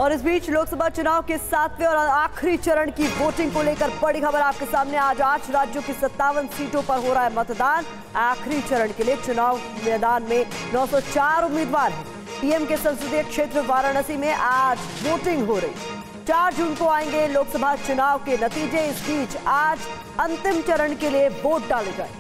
और इस बीच लोकसभा चुनाव के 7वें और आखिरी चरण की वोटिंग को लेकर बड़ी खबर आपके सामने। आज 8 राज्यों की 57 सीटों पर हो रहा है मतदान। आखिरी चरण के लिए चुनाव मैदान में 904 उम्मीदवार हैं। पीएम के संसदीय क्षेत्र वाराणसी में आज वोटिंग हो रही। 4 जून को आएंगे लोकसभा चुनाव के नतीजे। इस बीच आज अंतिम चरण के लिए वोट डाले जाएंगे।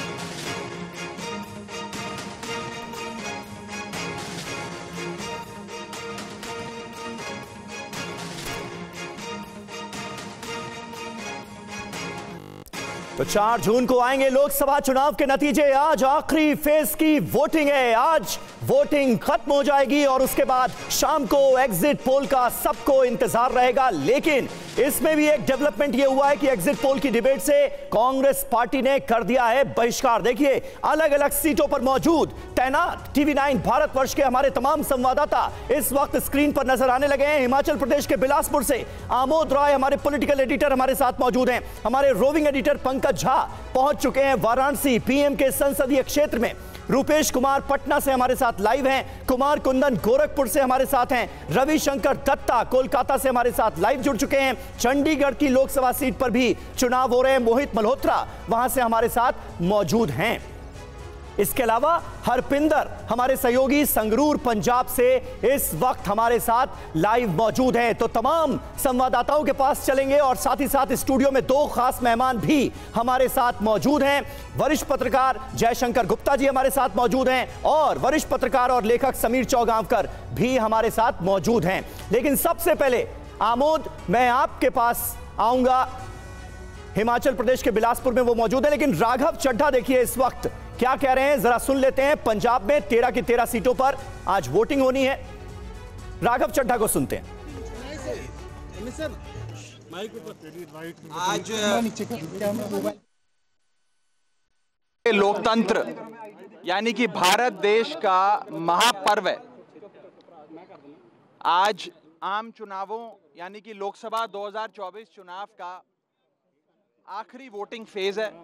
तो 4 जून को आएंगे लोकसभा चुनाव के नतीजे। आज आखिरी फेज की वोटिंग है। आज वोटिंग खत्म हो जाएगी और उसके बाद शाम को एग्जिट पोल का सबको इंतजार रहेगा। लेकिन इसमें भी एक डेवलपमेंट यह हुआ है कि एग्जिट पोल की डिबेट से कांग्रेस पार्टी ने कर दिया है बहिष्कार। देखिए, अलग अलग सीटों पर मौजूद तैनात TV9 भारतवर्ष के हमारे तमाम संवाददाता इस वक्त स्क्रीन पर नजर आने लगे हैं। हिमाचल प्रदेश के बिलासपुर से आमोद राय हमारे पॉलिटिकल एडिटर हमारे साथ मौजूद हैं। हमारे रोविंग एडिटर पंकज झा पहुंच चुके हैं वाराणसी पीएम के संसदीय क्षेत्र में। रूपेश कुमार पटना से हमारे साथ लाइव हैं। कुमार कुंदन गोरखपुर से हमारे साथ हैं। रविशंकर दत्ता कोलकाता से हमारे साथ लाइव जुड़ चुके हैं। चंडीगढ़ की लोकसभा सीट पर भी चुनाव हो रहे हैं। मोहित मल्होत्रा वहां से हमारे साथ मौजूद हैं। इसके अलावा हरपिंदर हमारे सहयोगी संगरूर पंजाब से इस वक्त हमारे साथ लाइव मौजूद हैं। तो तमाम संवाददाताओं के पास चलेंगे और साथ ही साथ स्टूडियो में 2 खास मेहमान भी हमारे साथ मौजूद हैं। वरिष्ठ पत्रकार जयशंकर गुप्ता जी हमारे साथ मौजूद हैं और वरिष्ठ पत्रकार और लेखक समीर चौगांवकर भी हमारे साथ मौजूद हैं। लेकिन सबसे पहले आमोद, मैं आपके पास आऊंगा। हिमाचल प्रदेश के बिलासपुर में वो मौजूद है, लेकिन राघव चड्ढा देखिए इस वक्त क्या कह रहे हैं, जरा सुन लेते हैं। पंजाब में 13 की 13 सीटों पर आज वोटिंग होनी है। राघव चड्ढा को सुनते हैं। आज लोकतंत्र यानी कि भारत देश का महापर्व है। आज आम चुनावों यानी कि लोकसभा 2024 चुनाव का आखिरी वोटिंग फेज है।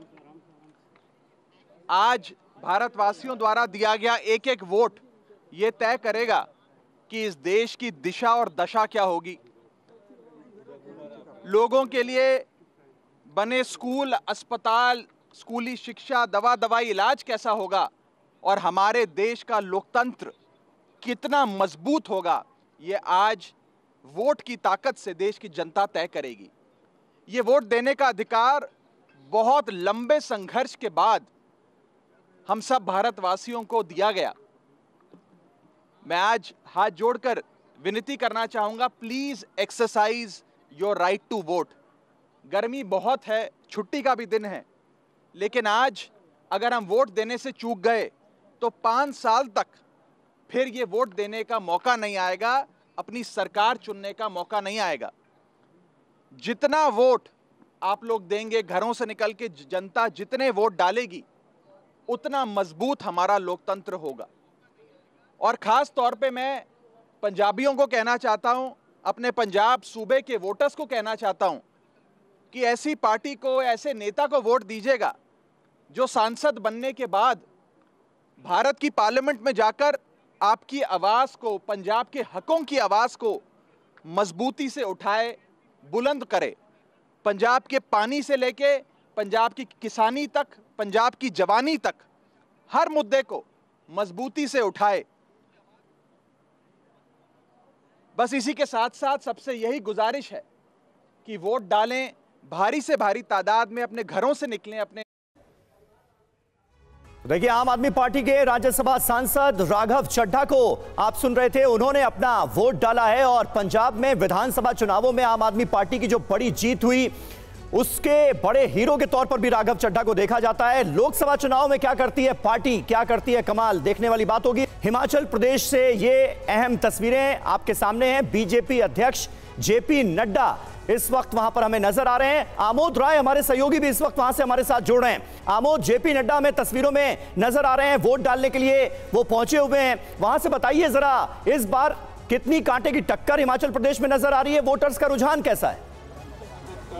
आज भारतवासियों द्वारा दिया गया एक एक वोट ये तय करेगा कि इस देश की दिशा और दशा क्या होगी। लोगों के लिए बने स्कूल, अस्पताल, स्कूली शिक्षा, दवाई, इलाज कैसा होगा और हमारे देश का लोकतंत्र कितना मजबूत होगा, ये आज वोट की ताकत से देश की जनता तय करेगी। ये वोट देने का अधिकार बहुत लंबे संघर्ष के बाद हम सब भारतवासियों को दिया गया। मैं आज हाथ जोड़कर विनती करना चाहूंगा, please exercise your right to vote. गर्मी बहुत है, छुट्टी का भी दिन है, लेकिन आज अगर हम वोट देने से चूक गए तो 5 साल तक फिर ये वोट देने का मौका नहीं आएगा, अपनी सरकार चुनने का मौका नहीं आएगा। जितना वोट आप लोग देंगे, घरों से निकल के जनता जितने वोट डालेगी, उतना मजबूत हमारा लोकतंत्र होगा। और खास तौर पे मैं पंजाबियों को कहना चाहता हूं, अपने पंजाब सूबे के वोटर्स को कहना चाहता हूं कि ऐसी पार्टी को, ऐसे नेता को वोट दीजिएगा जो सांसद बनने के बाद भारत की पार्लियामेंट में जाकर आपकी आवाज को, पंजाब के हकों की आवाज को मजबूती से उठाए, बुलंद करे। पंजाब के पानी से लेके पंजाब की किसानी तक, पंजाब की जवानी तक, हर मुद्दे को मजबूती से उठाए। बस इसी के साथ साथ सबसे यही गुजारिश है कि वोट डालें, भारी से भारी तादाद में अपने घरों से निकलें। अपने देखिए, आम आदमी पार्टी के राज्यसभा सांसद राघव चड्ढा को आप सुन रहे थे। उन्होंने अपना वोट डाला है और पंजाब में विधानसभा चुनावों में आम आदमी पार्टी की जो बड़ी जीत हुई, उसके बड़े हीरो के तौर पर भी राघव चड्ढा को देखा जाता है। लोकसभा चुनाव में क्या करती है पार्टी, क्या करती है कमाल, देखने वाली बात होगी। हिमाचल प्रदेश से ये अहम तस्वीरें आपके सामने हैं। बीजेपी अध्यक्ष जेपी नड्डा इस वक्त वहां पर हमें नजर आ रहे हैं। आमोद राय हमारे सहयोगी भी इस वक्त वहां से हमारे साथ जुड़ रहे हैं। आमोद, जेपी नड्डा हमें तस्वीरों में नजर आ रहे हैं, वोट डालने के लिए वो पहुंचे हुए हैं। वहां से बताइए जरा, इस बार कितनी कांटे की टक्कर हिमाचल प्रदेश में नजर आ रही है, वोटर्स का रुझान कैसा है?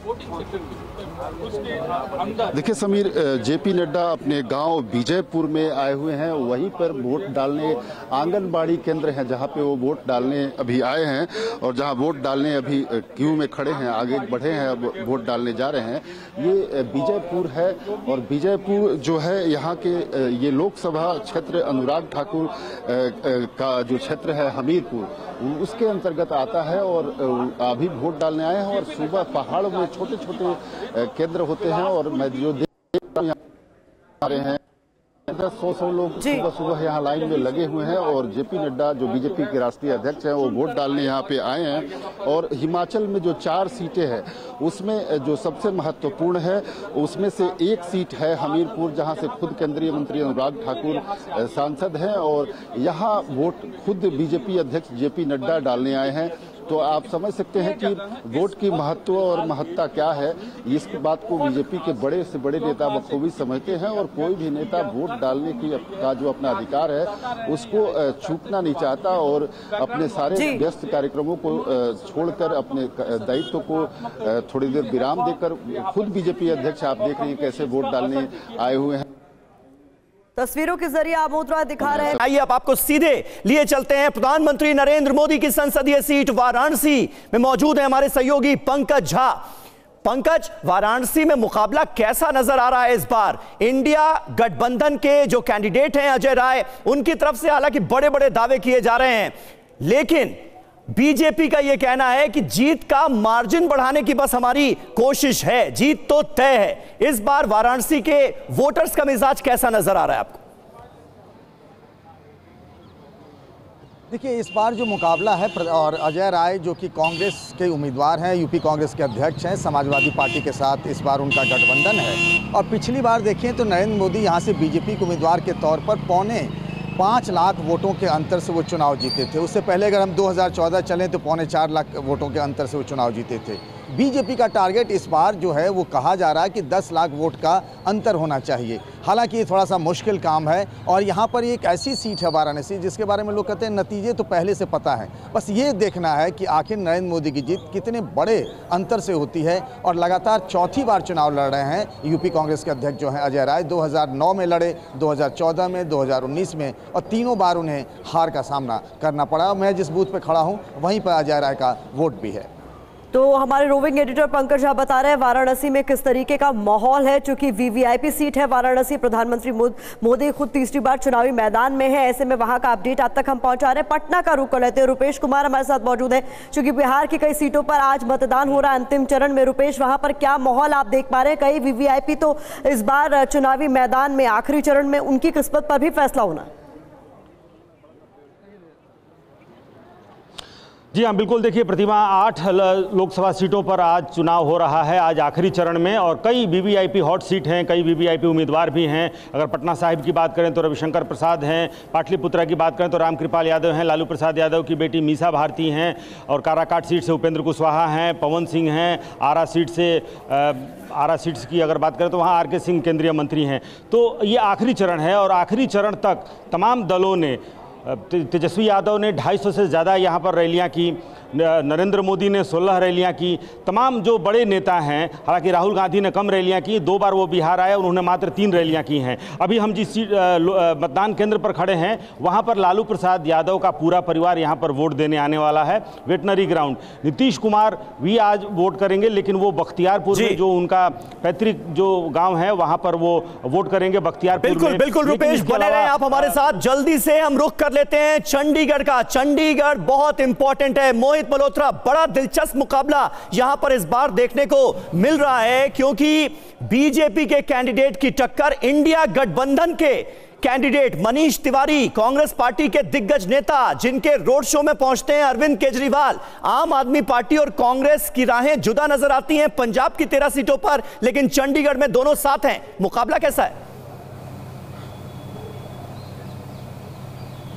देखिए समीर, जेपी नड्डा अपने गांव विजयपुर में आए हुए हैं, वहीं पर वोट डालने आंगनबाड़ी केंद्र है जहां पे वो वोट डालने अभी आए हैं और जहां वोट डालने अभी क्यू में खड़े हैं, आगे बढ़े हैं, अब वोट डालने जा रहे हैं। ये विजयपुर है और विजयपुर जो है यहाँ के ये लोकसभा क्षेत्र अनुराग ठाकुर का जो क्षेत्र है हमीरपुर, उसके अंतर्गत आता है और अभी वोट डालने आए हैं। और सुबह पहाड़ों में छोटे छोटे केंद्र होते हैं और मैं जो देख रहा हूं आ रहे हैं 100 लोग सुबह सुबह यहाँ लाइन में लगे हुए हैं और जेपी नड्डा जो बीजेपी के राष्ट्रीय अध्यक्ष हैं वो वोट डालने यहाँ पे आए हैं। और हिमाचल में जो 4 सीटें हैं उसमें जो सबसे महत्वपूर्ण है उसमें से एक सीट है हमीरपुर, जहाँ से खुद केंद्रीय मंत्री अनुराग ठाकुर सांसद हैं और यहाँ वोट खुद बीजेपी अध्यक्ष जेपी नड्डा डालने आए हैं। तो आप समझ सकते हैं कि वोट की महत्व और महत्ता क्या है। इस बात को बीजेपी के बड़े से बड़े नेता बखूबी समझते हैं और कोई भी नेता वोट डालने का जो अपना अधिकार है उसको चूकना नहीं चाहता और अपने सारे व्यस्त कार्यक्रमों को छोड़कर अपने दायित्व को थोड़ी देर विराम देकर खुद बीजेपी अध्यक्ष आप देख रहे हैं कैसे वोट डालने आए हुए हैं। तस्वीरों के जरिए आमोदरा दिखा रहे हैं। आइए अब आपको सीधे लिए चलते हैं प्रधानमंत्री नरेंद्र मोदी की संसदीय सीट वाराणसी में मौजूद है हमारे सहयोगी पंकज झा। पंकज, वाराणसी में मुकाबला कैसा नजर आ रहा है इस बार? इंडिया गठबंधन के जो कैंडिडेट हैं अजय राय, उनकी तरफ से हालांकि बड़े बड़े दावे किए जा रहे हैं, लेकिन बीजेपी का यह कहना है कि जीत का मार्जिन बढ़ाने की बस हमारी कोशिश है, जीत तो तय है। इस बार वाराणसी के वोटर्स का मिजाज कैसा नजर आ रहा है आपको? देखिए, इस बार जो मुकाबला है और अजय राय जो कि कांग्रेस के उम्मीदवार हैं, यूपी कांग्रेस के अध्यक्ष हैं, समाजवादी पार्टी के साथ इस बार उनका गठबंधन है। और पिछली बार देखें तो नरेंद्र मोदी यहां से बीजेपी के उम्मीदवार के तौर पर 5.25 लाख वोटों के अंतर से वो चुनाव जीते थे। उससे पहले अगर हम 2014 चलें तो 4.25 लाख वोटों के अंतर से वो चुनाव जीते थे। बीजेपी का टारगेट इस बार जो है वो कहा जा रहा है कि 10 लाख वोट का अंतर होना चाहिए। हालांकि ये थोड़ा सा मुश्किल काम है और यहाँ पर एक ऐसी सीट है वाराणसी जिसके बारे में लोग कहते हैं नतीजे तो पहले से पता है, बस ये देखना है कि आखिर नरेंद्र मोदी की जीत कितने बड़े अंतर से होती है। और लगातार चौथी बार चुनाव लड़ रहे हैं यूपी कांग्रेस के अध्यक्ष जो हैं अजय राय। 2009 में लड़े, 2014 में, 2019 में और तीनों बार उन्हें हार का सामना करना पड़ा। मैं जिस बूथ पर खड़ा हूँ वहीं पर अजय राय का वोट भी है। तो हमारे रोविंग एडिटर पंकज झा बता रहे हैं वाराणसी में किस तरीके का माहौल है, चूंकि वीवीआईपी सीट है वाराणसी। प्रधानमंत्री मोदी खुद तीसरी बार चुनावी मैदान में है, ऐसे में वहां का अपडेट आप तक हम पहुंचा रहे हैं। पटना का रुख कर लेते हैं, रुपेश कुमार हमारे साथ मौजूद है। चूंकि बिहार की कई सीटों पर आज मतदान हो रहा है अंतिम चरण में। रुपेश, वहां पर क्या माहौल आप देख पा रहे हैं? कई वीवीआईपी तो इस बार चुनावी मैदान में आखिरी चरण में उनकी किस्मत पर भी फैसला होना है। जी हाँ, बिल्कुल। देखिए प्रतिमा, 8 लोकसभा सीटों पर आज चुनाव हो रहा है, आज आखिरी चरण में, और कई वीवीआईपी हॉट सीट हैं, कई वीवीआईपी उम्मीदवार भी हैं। अगर पटना साहिब की बात करें तो रविशंकर प्रसाद हैं, पाटलिपुत्रा की बात करें तो रामकृपाल यादव हैं, लालू प्रसाद यादव की बेटी मीसा भारती हैं, और काराकाट सीट से उपेंद्र कुशवाहा हैं, पवन सिंह हैं, आरा सीट्स की अगर बात करें तो वहाँ आर.के. सिंह केंद्रीय मंत्री हैं। तो ये आखिरी चरण है और आखिरी चरण तक तमाम दलों ने, तेजस्वी यादव ने 250 से ज़्यादा यहाँ पर रैलियाँ की, नरेंद्र मोदी ने 16 रैलियाँ की, तमाम जो बड़े नेता हैं, हालांकि राहुल गांधी ने कम रैलियाँ की, 2 बार वो बिहार आए, उन्होंने मात्र 3 रैलियाँ की हैं। अभी हम जिस मतदान केंद्र पर खड़े हैं वहाँ पर लालू प्रसाद यादव का पूरा परिवार यहाँ पर वोट देने आने वाला है, वेटनरी ग्राउंड। नीतीश कुमार भी आज वोट करेंगे, लेकिन वो बख्तियारपुर में जो उनका पैतृक जो गाँव है वहाँ पर वो वोट करेंगे, बख्तियारपुर। बिल्कुल बिल्कुल रुपेश, बने रहे आप हमारे साथ। जल्दी से हम रुख कर लेते हैं चंडीगढ़ का। चंडीगढ़ बहुत इंपॉर्टेंट है। मोहित मल्होत्रा, बड़ा दिलचस्प मुकाबला यहां पर इस बार देखने को मिल रहा है, क्योंकि बीजेपी के कैंडिडेट की टक्कर इंडिया गठबंधन के कैंडिडेट मनीष तिवारी, कांग्रेस पार्टी के दिग्गज नेता जिनके रोड शो में पहुंचते हैं अरविंद केजरीवाल। आम आदमी पार्टी और कांग्रेस की राहें जुदा नजर आती हैं पंजाब की 13 सीटों पर, लेकिन चंडीगढ़ में दोनों साथ हैं। मुकाबला कैसा है?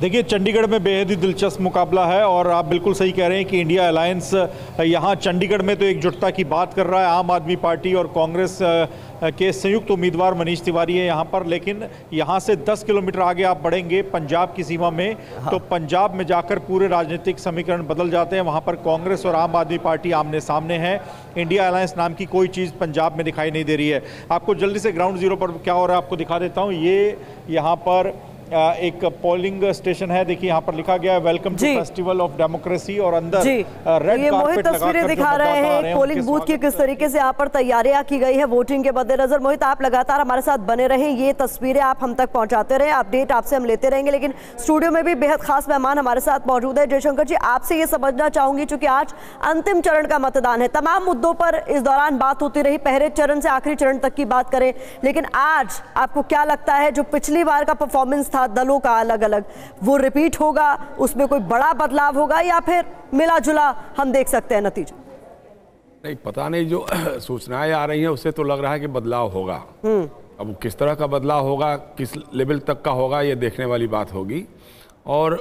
देखिए, चंडीगढ़ में बेहद ही दिलचस्प मुकाबला है और आप बिल्कुल सही कह रहे हैं कि इंडिया अलायंस यहाँ चंडीगढ़ में तो एकजुटता की बात कर रहा है। आम आदमी पार्टी और कांग्रेस के संयुक्त उम्मीदवार मनीष तिवारी है यहाँ पर, लेकिन यहाँ से 10 किलोमीटर आगे आप बढ़ेंगे पंजाब की सीमा में, तो पंजाब में जाकर पूरे राजनीतिक समीकरण बदल जाते हैं। वहाँ पर कांग्रेस और आम आदमी पार्टी आमने सामने है। इंडिया अलायंस नाम की कोई चीज़ पंजाब में दिखाई नहीं दे रही है। आपको जल्दी से ग्राउंड जीरो पर क्या हो रहा है आपको दिखा देता हूँ। ये यहाँ पर एक पोलिंग स्टेशन है, देखिए यहाँ पर लिखा गया है welcome to festival of democracy और अंदर रेड मोहित तस्वीरें दिखा रहे हैं पोलिंग बूथ की किस तरीके से यहाँ पर तैयारियां की गई है वोटिंग के मद्देनजर। मोहित, आप लगातार हमारे साथ बने रहें, ये तस्वीरें आप हम तक पहुंचाते रहे, अपडेट आपसे हम लेते रहेंगे। लेकिन स्टूडियो में भी बेहद खास मेहमान हमारे साथ मौजूद है। जयशंकर जी, आपसे ये समझना चाहूंगी, चूंकि आज अंतिम चरण का मतदान है, तमाम मुद्दों पर इस दौरान बात होती रही, पहले चरण से आखिरी चरण तक की बात करें, लेकिन आज आपको क्या लगता है जो पिछली बार का परफॉर्मेंस था दलों का अलग अलग, वो रिपीट होगा, उसमें कोई बड़ा बदलाव होगा या फिर मिला जुला हम देख सकते हैं नतीजा? नहीं, पता नहीं, जो सूचनाएं आ रही हैं उससे तो लग रहा है कि बदलाव होगा। अब किस तरह का बदलाव होगा, किस लेवल तक का होगा, ये देखने वाली बात होगी। और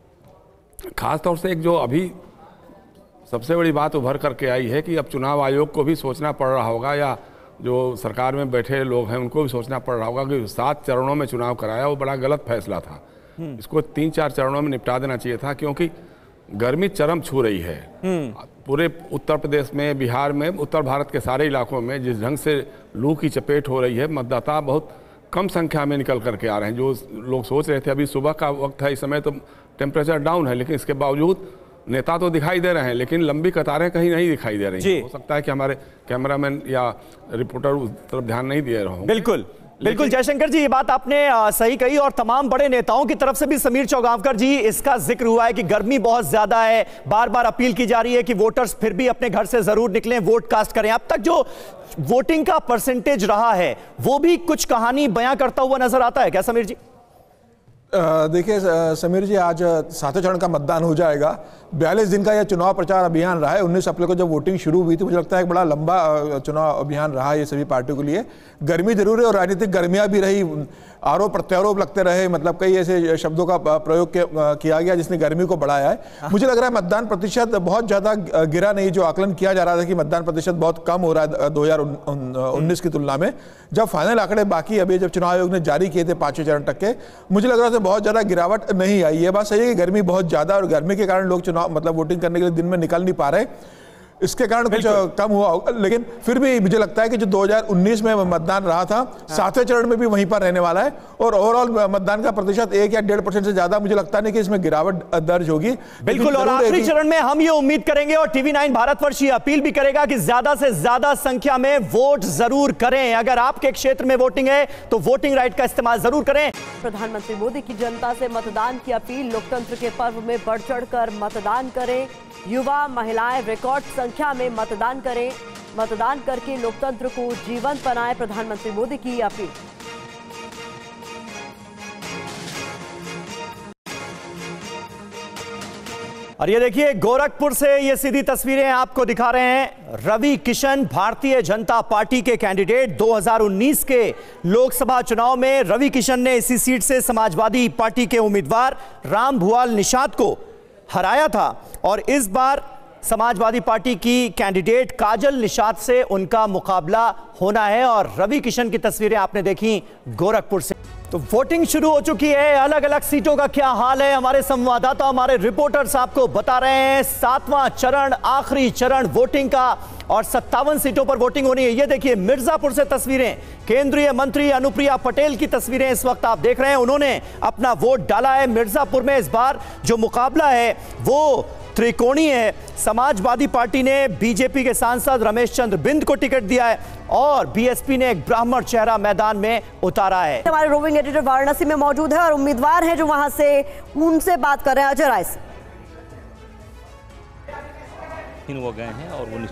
खास तौर से एक जो अभी सबसे बड़ी बात उभर करके आई है कि अब चुनाव आयोग को भी सोचना पड़ रहा होगा, या जो सरकार में बैठे लोग हैं उनको भी सोचना पड़ रहा होगा कि 7 चरणों में चुनाव कराया वो बड़ा गलत फैसला था। इसको 3-4 चरणों में निपटा देना चाहिए था, क्योंकि गर्मी चरम छू रही है पूरे उत्तर प्रदेश में, बिहार में, उत्तर भारत के सारे इलाकों में। जिस ढंग से लू की चपेट हो रही है, मतदाता बहुत कम संख्या में निकल करके आ रहे हैं। जो लोग सोच रहे थे अभी सुबह का वक्त है, इस समय तो टेम्परेचर डाउन है, लेकिन इसके बावजूद नेता तो दिखाई दे रहे हैं, लेकिन लंबी कतारें कहीं नहीं दिखाई दे रही। हो सकता है कि हमारे कैमरामैन या रिपोर्टर उस तरफ ध्यान नहीं दे रहे हों। बिल्कुल बिल्कुल जयशंकर जी, ये बात आपने सही कही और तमाम बड़े नेताओं की तरफ से भी, समीर चौगांवकर जी, इसका जिक्र हुआ है कि गर्मी बहुत ज्यादा है, बार बार अपील की जा रही है कि वोटर्स फिर भी अपने घर से जरूर निकलें, वोट कास्ट करें। अब तक जो वोटिंग का परसेंटेज रहा है वो भी कुछ कहानी बयां करता हुआ नजर आता है क्या समीर जी? देखिए समीर जी, आज 7वें चरण का मतदान हो जाएगा। 42 दिन का यह चुनाव प्रचार अभियान रहा है। 19 अप्रैल को जब वोटिंग शुरू हुई थी, मुझे लगता है एक बड़ा लंबा चुनाव अभियान रहा है ये सभी पार्टियों के लिए। गर्मी जरूर है और राजनीतिक गर्मियां भी रही, आरोप प्रत्यारोप लगते रहे, मतलब कई ऐसे शब्दों का प्रयोग किया गया जिसने गर्मी को बढ़ाया है। मुझे लग रहा है मतदान प्रतिशत बहुत ज़्यादा गिरा नहीं। जो आकलन किया जा रहा था कि मतदान प्रतिशत बहुत कम हो रहा है 2019 की तुलना में, जब फाइनल आंकड़े बाकी अभी जब चुनाव आयोग ने जारी किए थे 5वें चरण तक के, मुझे लग रहा था बहुत ज़्यादा गिरावट नहीं आई। ये बात सही है कि गर्मी बहुत ज़्यादा, और गर्मी के कारण लोग चुनाव मतलब वोटिंग करने के लिए दिन में निकल नहीं पा रहे, इसके कारण कुछ कम हुआ होगा। लेकिन फिर भी मुझे लगता है कि जो 2019 में मतदान रहा था, 7वें चरण में भी वहीं पर रहने वाला है। और ओवरऑल मतदान का प्रतिशत 1 या 1.5% से ज्यादा मुझे लगता नहीं कि इसमें गिरावट दर्ज होगी। बिल्कुल, और आखिरी चरण में हम ये उम्मीद करेंगे और TV9 भारतवर्ष ये अपील भी करेगा कि ज्यादा से ज्यादा संख्या में वोट जरूर करें। अगर आपके क्षेत्र में वोटिंग है तो वोटिंग राइट का इस्तेमाल जरूर करें। प्रधानमंत्री मोदी की जनता से मतदान की अपील, लोकतंत्र के पर्व में बढ़ चढ़कर मतदान करें, युवा महिलाएं रिकॉर्ड संख्या में मतदान करें, मतदान करके लोकतंत्र को जीवंत बनाएं, प्रधानमंत्री मोदी की अपील। और ये देखिए, गोरखपुर से ये सीधी तस्वीरें आपको दिखा रहे हैं। रवि किशन भारतीय जनता पार्टी के कैंडिडेट, 2019 के लोकसभा चुनाव में रवि किशन ने इसी सीट से समाजवादी पार्टी के उम्मीदवार रामभुआल निषाद को हराया था और इस बार समाजवादी पार्टी की कैंडिडेट काजल निषाद से उनका मुकाबला होना है। और रवि किशन की तस्वीरें आपने देखी गोरखपुर से। तो वोटिंग शुरू हो चुकी है। अलग अलग सीटों का क्या हाल है, हमारे संवाददाता, हमारे रिपोर्टर्स आपको बता रहे हैं। 7वां चरण, आखिरी चरण वोटिंग का, और 57 सीटों पर वोटिंग होनी है। ये देखिए मिर्जापुर से तस्वीरें, केंद्रीय मंत्री अनुप्रिया पटेल की तस्वीरें इस वक्त आप देख रहे हैं। उन्होंने अपना वोट डाला है मिर्जापुर में। इस बार जो मुकाबला है वो त्रिकोणीय है। समाजवादी पार्टी ने बीजेपी के सांसद रमेश चंद्र बिंद को टिकट दिया है और बीएसपी ने एक ब्राह्मण चेहरा मैदान में उतारा है। हमारे रोविंग एडिटर वाराणसी में मौजूद है और उम्मीदवार हैं जो वहां से, उनसे बात कर रहे हैं। अजय राय से वो गए हैं और वो निश्चित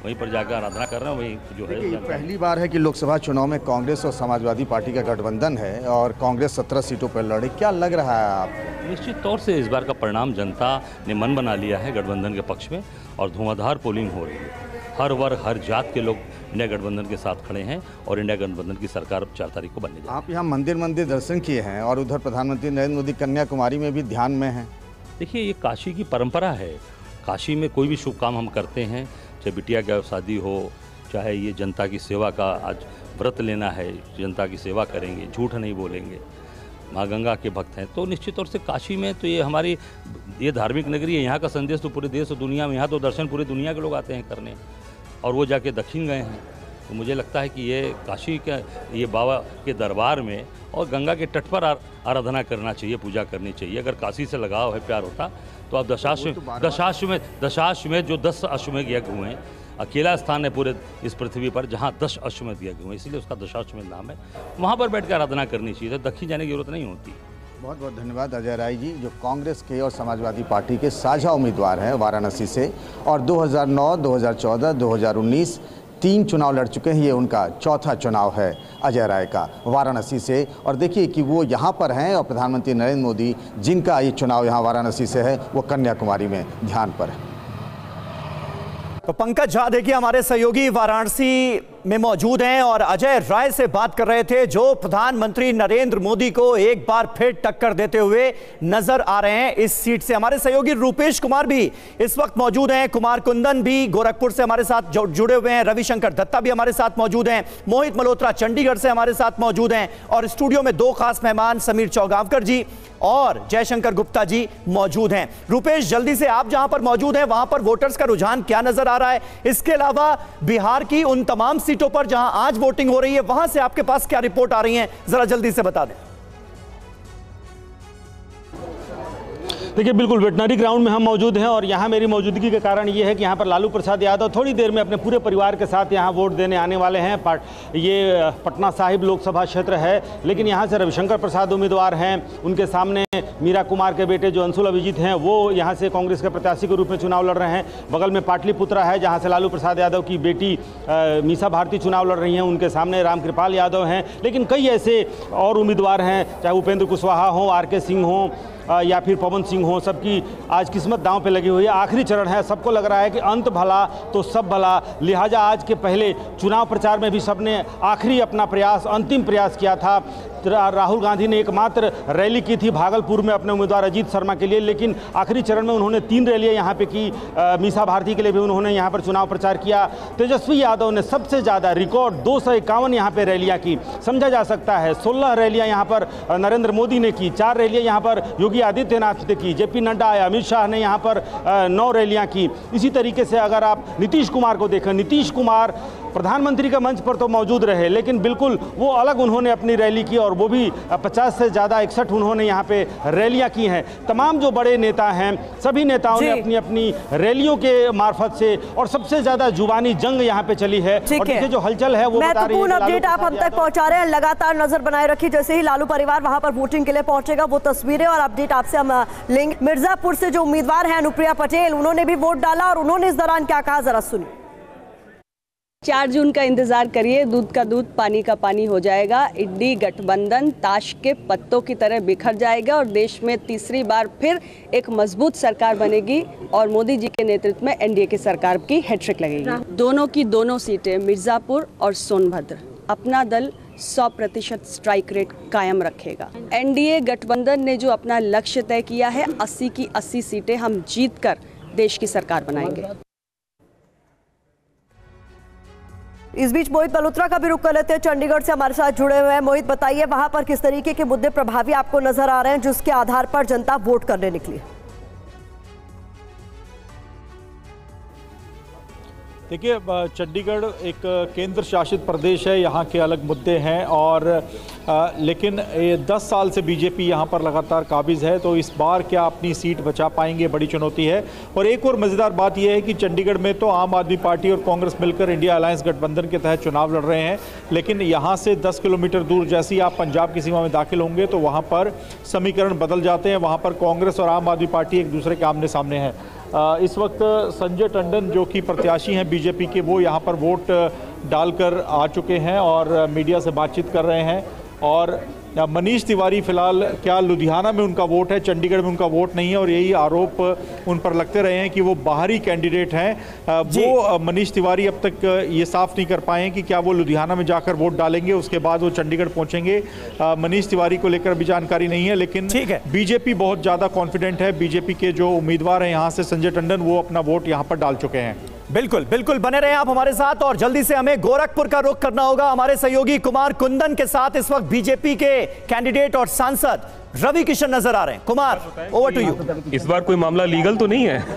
वहीं पर जाकर आराधना कर रहे हैं। वहीं जो है पहली बार है कि लोकसभा चुनाव में कांग्रेस और समाजवादी पार्टी का गठबंधन है और कांग्रेस 17 सीटों पर लड़े, क्या लग रहा है आपको? निश्चित तौर से इस बार का परिणाम जनता ने मन बना लिया है गठबंधन के पक्ष में और धुआंधार पोलिंग हो रही है। हर वर्ग हर जात के लोग इंडिया गठबंधन के साथ खड़े हैं और इंडिया गठबंधन की सरकार 4 तारीख को बनने जा रही है। आप यहाँ मंदिर दर्शन किए हैं और उधर प्रधानमंत्री नरेंद्र मोदी कन्याकुमारी में भी ध्यान में हैं। देखिए, ये काशी की परंपरा है। काशी में कोई भी शुभ काम हम करते हैं, चाहे बिटिया की शादी हो, चाहे ये जनता की सेवा का आज व्रत लेना है, जनता की सेवा करेंगे, झूठ नहीं बोलेंगे, माँ गंगा के भक्त हैं, तो निश्चित तौर से काशी में तो ये हमारी ये धार्मिक नगरी है। यहाँ का संदेश तो पूरे देश और दुनिया में, यहाँ तो दर्शन पूरी दुनिया के लोग आते हैं करने, और वो जाके दक्षिण गए हैं। तो मुझे लगता है कि ये काशी का ये बाबा के दरबार में और गंगा के तट पर आराधना करना चाहिए, पूजा करनी चाहिए। अगर काशी से लगाव है, प्यार होता तो आप दशाश्वमेध जो 10 अश्वमेध यज्ञ हुए हैं, अकेला स्थान है पूरे इस पृथ्वी पर जहाँ 10 अश्वमेध यज्ञ हुए, इसलिए उसका दशाश्वमेध नाम है। वहाँ पर बैठ कर आराधना करनी चाहिए, तो दक्षिण जाने की जरूरत नहीं होती। बहुत बहुत धन्यवाद अजय राय जी, जो कांग्रेस के और समाजवादी पार्टी के साझा उम्मीदवार हैं वाराणसी से, और 2009, 2014, 2019 3 चुनाव लड़ चुके हैं। ये उनका चौथा चुनाव है अजय राय का वाराणसी से। और देखिए कि वो यहाँ पर हैं और प्रधानमंत्री नरेंद्र मोदी, जिनका ये चुनाव यहाँ वाराणसी से है, वो कन्याकुमारी में ध्यान पर है। तो पंकज झा देखिए हमारे सहयोगी वाराणसी में मौजूद हैं और अजय राय से बात कर रहे थे, जो प्रधानमंत्री नरेंद्र मोदी को एक बार फिर टक्कर देते हुए नजर आ रहे हैं इस सीट से। हमारे सहयोगी रूपेश कुमार भी इस वक्त मौजूद हैं, कुमार कुंदन भी गोरखपुर से हमारे साथ जुड़े हुए हैं, रविशंकर दत्ता भी हमारे साथ मौजूद हैं, मोहित मल्होत्रा चंडीगढ़ से हमारे साथ मौजूद हैं, और स्टूडियो में 2 खास मेहमान समीर चौगांवकर जी और जयशंकर गुप्ता जी मौजूद हैं। रूपेश, जल्दी से आप जहां पर मौजूद हैं वहां पर वोटर्स का रुझान क्या नजर आ रहा है? इसके अलावा बिहार की उन तमाम सीटों पर जहां आज वोटिंग हो रही है, वहां से आपके पास क्या रिपोर्ट आ रही है, जरा जल्दी से बता दें। देखिए, बिल्कुल वेटनरी ग्राउंड में हम मौजूद हैं और यहाँ मेरी मौजूदगी के कारण ये है कि यहाँ पर लालू प्रसाद यादव थोड़ी देर में अपने पूरे परिवार के साथ यहाँ वोट देने आने वाले हैं। ये पटना साहिब लोकसभा क्षेत्र है, लेकिन यहाँ से रविशंकर प्रसाद उम्मीदवार हैं, उनके सामने मीरा कुमार के बेटे जो अंशुल अभिजीत हैं वो यहाँ से कांग्रेस के प्रत्याशी के रूप में चुनाव लड़ रहे हैं। बगल में पाटलिपुत्रा है, जहाँ से लालू प्रसाद यादव की बेटी मीसा भारती चुनाव लड़ रही हैं, उनके सामने रामकृपाल यादव हैं। लेकिन कई ऐसे और उम्मीदवार हैं, चाहे उपेंद्र कुशवाहा हो, RK सिंह हो या फिर पवन सिंह हो, सबकी आज किस्मत दांव पे लगी हुई है। आखिरी चरण है, सबको लग रहा है कि अंत भला तो सब भला, लिहाजा आज के पहले चुनाव प्रचार में भी सबने आखिरी अपना प्रयास, अंतिम प्रयास किया था। राहुल गांधी ने एकमात्र रैली की थी भागलपुर में अपने उम्मीदवार अजीत शर्मा के लिए, लेकिन आखिरी चरण में उन्होंने 3 रैलियां यहाँ पे की। मीसा भारती के लिए भी उन्होंने यहाँ पर चुनाव प्रचार किया। तेजस्वी यादव ने सबसे ज़्यादा रिकॉर्ड 251 यहाँ पे रैलियाँ की, समझा जा सकता है। 16 रैलियाँ यहाँ पर नरेंद्र मोदी ने की, 4 रैलियाँ यहाँ पर योगी आदित्यनाथ ने की, JP नड्डा आया, अमित शाह ने यहाँ पर 9 रैलियाँ की। इसी तरीके से अगर आप नीतीश कुमार को देखें, नीतीश कुमार प्रधानमंत्री के मंच पर तो मौजूद रहे, लेकिन बिल्कुल वो अलग उन्होंने अपनी रैली की, और वो भी 50 से ज़्यादा 61 उन्होंने यहाँ पे रैलियाँ की हैं। तमाम जो बड़े नेता हैं, सभी नेताओं ने अपनी अपनी रैलियों के मार्फत से, और सबसे ज़्यादा जुबानी जंग यहाँ पे चली है। और देखिए जो हलचल है वो बता रही है। अपडेट आप हम तक पहुँचा रहे हैं, लगातार नजर बनाए रखिए। जैसे ही लालू परिवार वहाँ पर वोटिंग के लिए पहुंचेगा, वो तस्वीरें और अपडेट आपसे हम लेंगे। मिर्जापुर से जो उम्मीदवार है अनुप्रिया पटेल, उन्होंने भी वोट डाला और उन्होंने इस दौरान क्या कहा, जरा सुनिए। 4 जून का इंतजार करिए, दूध का दूध पानी का पानी हो जाएगा। इंडी गठबंधन ताश के पत्तों की तरह बिखर जाएगा और देश में तीसरी बार फिर एक मजबूत सरकार बनेगी और मोदी जी के नेतृत्व में NDA की सरकार की हैट्रिक लगेगी। दोनों की दोनों सीटें मिर्जापुर और सोनभद्र, अपना दल 100% स्ट्राइक रेट कायम रखेगा। NDA गठबंधन ने जो अपना लक्ष्य तय किया है, 80 की 80 सीटें हम जीतकर देश की सरकार बनाएंगे। इस बीच मोहित मल्होत्रा का भी रुख कर लेते हैं, चंडीगढ़ से हमारे साथ जुड़े हुए हैं। मोहित, बताइए वहां पर किस तरीके के मुद्दे प्रभावी आपको नजर आ रहे हैं, जिसके आधार पर जनता वोट करने निकली? देखिए, चंडीगढ़ एक केंद्र शासित प्रदेश है, यहाँ के अलग मुद्दे हैं, और लेकिन 10 साल से बीजेपी यहाँ पर लगातार काबिज है, तो इस बार क्या अपनी सीट बचा पाएंगे, बड़ी चुनौती है। और एक और मज़ेदार बात यह है कि चंडीगढ़ में तो आम आदमी पार्टी और कांग्रेस मिलकर इंडिया अलायंस गठबंधन के तहत चुनाव लड़ रहे हैं, लेकिन यहाँ से 10 किलोमीटर दूर जैसे ही आप पंजाब की सीमा में दाखिल होंगे तो वहाँ पर समीकरण बदल जाते हैं। वहाँ पर कांग्रेस और आम आदमी पार्टी एक दूसरे के आमने सामने हैं। इस वक्त संजय टंडन जो कि प्रत्याशी हैं बीजेपी के, वो यहाँ पर वोट डालकर आ चुके हैं और मीडिया से बातचीत कर रहे हैं। और मनीष तिवारी फिलहाल क्या लुधियाना में उनका वोट है, चंडीगढ़ में उनका वोट नहीं है, और यही आरोप उन पर लगते रहे हैं कि वो बाहरी कैंडिडेट हैं। वो मनीष तिवारी अब तक ये साफ नहीं कर पाए हैं कि क्या वो लुधियाना में जाकर वोट डालेंगे, उसके बाद वो चंडीगढ़ पहुंचेंगे। मनीष तिवारी को लेकर भी जानकारी नहीं है, लेकिन बीजेपी बहुत ज़्यादा कॉन्फिडेंट है। बीजेपी के जो उम्मीदवार हैं यहाँ से संजय टंडन, वो अपना वोट यहाँ पर डाल चुके हैं। बिल्कुल बिल्कुल, बने रहे आप हमारे साथ और जल्दी से हमें गोरखपुर का रुख करना होगा हमारे सहयोगी कुमार कुंदन के साथ। इस वक्त बीजेपी के कैंडिडेट और सांसद रवि किशन नजर आ रहे हैं। Kumar, over to you. इस बार कोई मामला लीगल तो नहीं है?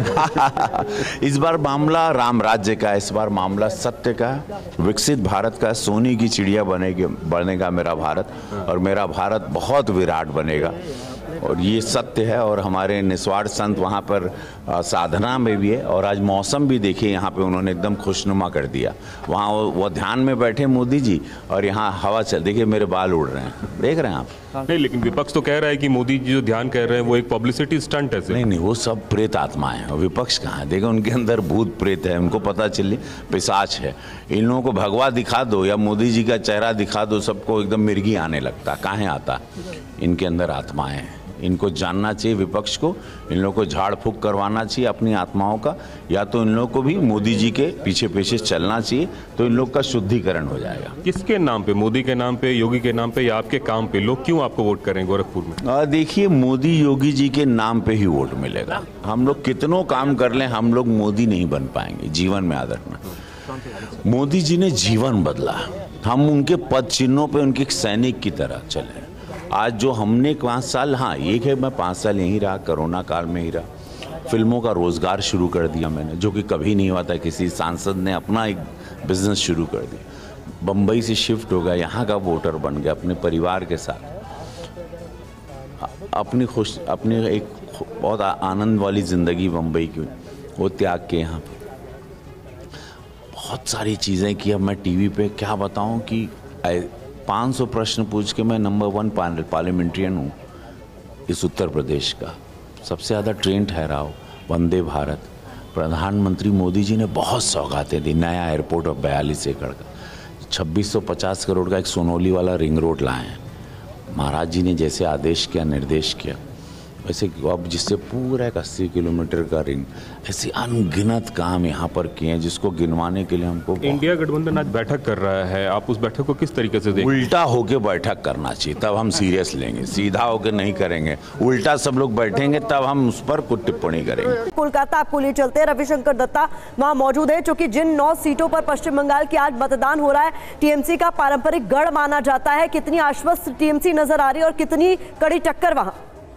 इस बार मामला राम राज्य का है, इस बार मामला सत्य का है, विकसित भारत का। सोने की चिड़िया बनेगा मेरा भारत, और मेरा भारत बहुत विराट बनेगा, और ये सत्य है। और हमारे निस्वार्थ संत वहाँ पर साधना में भी है, और आज मौसम भी देखिए यहाँ पे उन्होंने एकदम खुशनुमा कर दिया। वहाँ वो ध्यान में बैठे मोदी जी, और यहाँ हवा चल, देखिए मेरे बाल उड़ रहे हैं, देख रहे हैं आप? नहीं, लेकिन विपक्ष तो कह रहा है कि मोदी जी जो ध्यान कह रहे हैं वो एक पब्लिसिटी स्टंट है। नहीं, वो सब प्रेत आत्माएं हैं, विपक्ष कहाँ है? देखो उनके अंदर भूत प्रेत है, उनको पता चली पिशाच है। इन लोगों को भगवा दिखा दो या मोदी जी का चेहरा दिखा दो, सबको एकदम मिर्गी आने लगता। कहाँ आता? इनके अंदर आत्माएं हैं, इनको जानना चाहिए विपक्ष को, इन लोगों को झाड़ फूक करवाना चाहिए अपनी आत्माओं का, या तो इन लोगों को भी मोदी जी के पीछे पीछे चलना चाहिए, तो इन लोग का शुद्धिकरण हो जाएगा। किसके नाम पे? मोदी के नाम पे, योगी के नाम पे, या आपके काम पे? लोग क्यों आपको वोट करें गोरखपुर में? देखिए, मोदी योगी जी के नाम पे ही वोट मिलेगा। हम लोग कितनों काम कर लें, हम लोग मोदी नहीं बन पाएंगे। जीवन में याद रखना, मोदी जी ने जीवन बदला, हम उनके पद चिन्हों पे उनके सैनिक की तरह चले। आज जो हमने 5 साल, हाँ एक है, मैं 5 साल यहीं रहा, कोरोना काल में ही रहा, फिल्मों का रोजगार शुरू कर दिया मैंने, जो कि कभी नहीं हुआ था। किसी सांसद ने अपना एक बिजनेस शुरू कर दिया। बम्बई से शिफ्ट हो गया, यहाँ का वोटर बन गया, अपने परिवार के साथ अपनी एक बहुत आनंद वाली ज़िंदगी बम्बई की वो त्याग के यहाँ पे बहुत सारी चीज़ें की। अब मैं टीवी पे क्या बताऊँ कि 500 प्रश्न पूछ के मैं नंबर 1 पार्लियामेंट्रियन हूँ इस उत्तर प्रदेश का। सबसे ज़्यादा ट्रेन ठहराओ, वंदे भारत। प्रधानमंत्री मोदी जी ने बहुत सौगातें दी, नया एयरपोर्ट और 42 एकड़ का, 2650 करोड़ का एक सोनौली वाला रिंग रोड लाए हैं। महाराज जी ने जैसे आदेश किया, निर्देश किया, वैसे अब जिससे पूरा एक 80 किलोमीटर का रिंग, ऐसे अनगिनत काम यहाँ पर किए हैं जिसको गिनवाने के लिए हमको। इंडिया गठबंधन आज बैठक कर रहा है, आप उस बैठक को किस तरीके से देखते हैं? उल्टा होके बैठक करना चाहिए, तब हम सीरियस लेंगे। सीधा होके नहीं करेंगे, उल्टा सब लोग बैठेंगे तब हम उस पर कुछ टिप्पणी करेंगे। कोलकाता आपको लिए चलते हैं, रविशंकर दत्ता वहां मौजूद है, क्योंकि जिन 9 सीटों पर पश्चिम बंगाल की आज मतदान हो रहा है, टीएमसी का पारंपरिक गढ़ माना जाता है। कितनी आश्वस्त टीएमसी नजर आ रही है और कितनी कड़ी टक्कर वहां?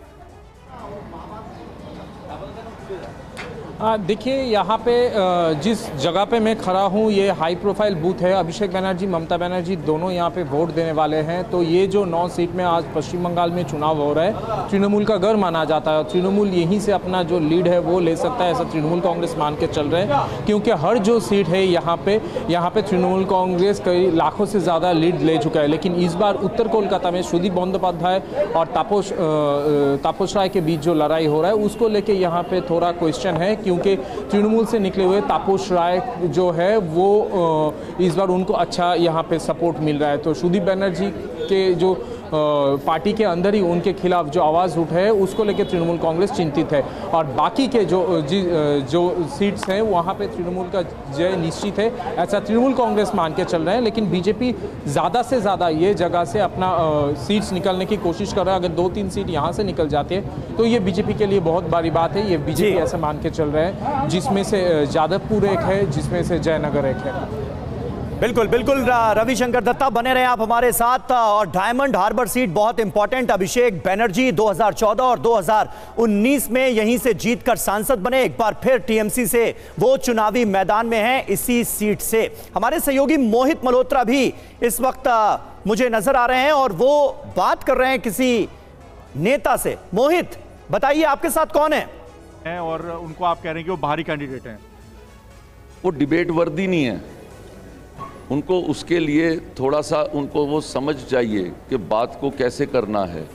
देखिए, यहाँ पे जिस जगह पे मैं खड़ा हूँ, ये हाई प्रोफाइल बूथ है। अभिषेक बनर्जी, ममता बनर्जी दोनों यहाँ पे वोट देने वाले हैं। तो ये जो 9 सीट में आज पश्चिम बंगाल में चुनाव हो रहा है, तृणमूल का गढ़ माना जाता है। तृणमूल यहीं से अपना जो लीड है वो ले सकता है, ऐसा तृणमूल कांग्रेस मान के चल रहे हैं, क्योंकि हर जो सीट है यहाँ पे तृणमूल कांग्रेस कई लाखों से ज़्यादा लीड ले चुका है। लेकिन इस बार उत्तर कोलकाता में सुदीप बंदोपाध्याय और तापस राय के बीच जो लड़ाई हो रहा है, उसको लेके यहाँ पे थोड़ा क्वेश्चन है, क्योंकि तृणमूल से निकले हुए तापस राय जो है वो इस बार उनको अच्छा यहाँ पे सपोर्ट मिल रहा है। तो सुदीप बनर्जी के जो पार्टी के अंदर ही उनके खिलाफ जो आवाज़ उठे है, उसको लेकर तृणमूल कांग्रेस चिंतित है। और बाकी के जो सीट्स हैं वहाँ पे तृणमूल का जय निश्चित है, ऐसा तृणमूल कांग्रेस मान के चल रहे हैं। लेकिन बीजेपी ज़्यादा से ज़्यादा ये जगह से अपना सीट्स निकलने की कोशिश कर रहा है। अगर 2-3 सीट यहाँ से निकल जाती है तो ये बीजेपी के लिए बहुत बड़ी बात है। ये बीजेपी ऐसा मान के चल रहे हैं, जिसमें से जादवपुर एक है, जिसमें से जयनगर एक है। बिल्कुल बिल्कुल, रविशंकर दत्ता बने रहे आप हमारे साथ। और डायमंड हार्बर सीट बहुत इंपॉर्टेंट, अभिषेक बनर्जी 2014 और 2019 में यहीं से जीतकर सांसद बने। एक बार फिर टीएमसी से वो चुनावी मैदान में हैं इसी सीट से। हमारे सहयोगी मोहित मल्होत्रा भी इस वक्त मुझे नजर आ रहे हैं और वो बात कर रहे हैं किसी नेता से। मोहित, बताइए आपके साथ कौन है? और उनको आप कह रहे हैं कि वो बाहरी कैंडिडेट हैं। वो डिबेट वर्दी नहीं है, उनको उसके लिए थोड़ा सा उनको वो समझ चाहिए कि बात को कैसे करना है।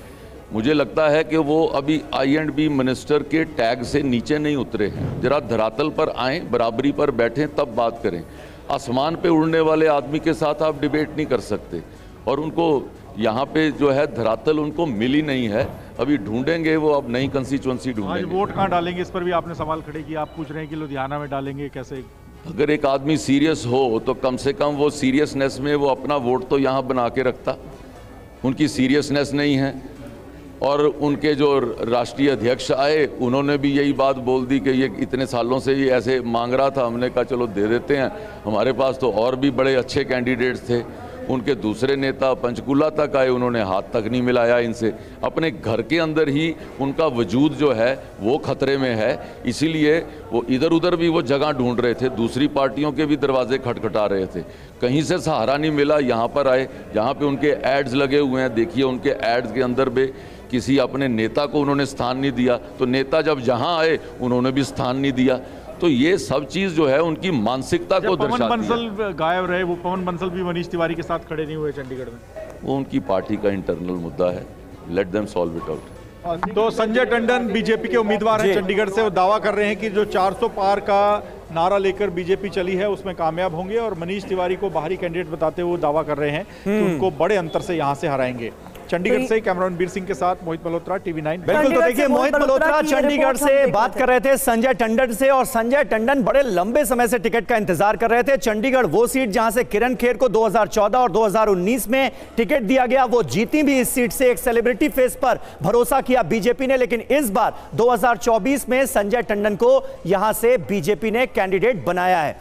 मुझे लगता है कि वो अभी I&B मिनिस्टर के टैग से नीचे नहीं उतरे हैं। जरा धरातल पर आएँ, बराबरी पर बैठें, तब बात करें। आसमान पे उड़ने वाले आदमी के साथ आप डिबेट नहीं कर सकते, और उनको यहाँ पे जो है धरातल उनको मिली नहीं है, अभी ढूंढेंगे वो, अब नई कंस्टिट्यूएंसी ढूंढेंगे। आज वोट कहाँ डालेंगे, इस पर भी आपने सवाल खड़े किया। आप पूछ रहे हैं कि लुधियाना में डालेंगे, कैसे? अगर एक आदमी सीरियस हो तो कम से कम वो सीरियसनेस में वो अपना वोट तो यहाँ बना के रखता। उनकी सीरियसनेस नहीं है। और उनके जो राष्ट्रीय अध्यक्ष आए, उन्होंने भी यही बात बोल दी कि ये इतने सालों से ये ऐसे मांग रहा था। हमने कहा चलो दे देते हैं, हमारे पास तो और भी बड़े अच्छे कैंडिडेट्स थे। उनके दूसरे नेता पंचकूला तक आए, उन्होंने हाथ तक नहीं मिलाया इनसे। अपने घर के अंदर ही उनका वजूद जो है वो खतरे में है, इसीलिए वो इधर उधर भी वो जगह ढूंढ रहे थे, दूसरी पार्टियों के भी दरवाजे खटखटा रहे थे। कहीं से सहारा नहीं मिला, यहाँ पर आए, यहाँ पे उनके एड्स लगे हुए हैं। देखिए उनके एड्स के अंदर भी किसी अपने नेता को उन्होंने स्थान नहीं दिया, तो नेता जब जहाँ आए उन्होंने भी स्थान नहीं दिया। तो ये सब चीज जो है उनकी मानसिकता को दर्शाती है। पवन बंसल गायब रहे, वो पवन बंसल भी मनीष तिवारी के साथ खड़े नहीं हुए चंडीगढ़ में। वो उनकी पार्टी का इंटरनल मुद्दा है, let them solve it out. तो संजय टंडन बीजेपी के उम्मीदवार हैं चंडीगढ़ से, वो दावा कर रहे हैं कि जो 400 पार का नारा लेकर बीजेपी चली है उसमें कामयाब होंगे, और मनीष तिवारी को बाहरी कैंडिडेट बताते हुए दावा कर रहे हैं कि उनको बड़े अंतर से यहां से हराएंगे। चंडीगढ़ से कैमरामैन वीर सिंह के साथ मोहित मल्होत्रा, TV9। बिल्कुल, तो देखिए मोहित मल्होत्रा चंडीगढ़ से बात कर रहे थे संजय टंडन से, और संजय टंडन बड़े लंबे समय से टिकट का इंतजार कर रहे थे। चंडीगढ़ वो सीट जहां से किरण खेर को 2014 और 2019 में टिकट दिया गया, वो जीती भी इस सीट से। एक सेलिब्रिटी फेस पर भरोसा किया बीजेपी ने, लेकिन इस बार 2024 में संजय टंडन को यहां से बीजेपी ने कैंडिडेट बनाया है।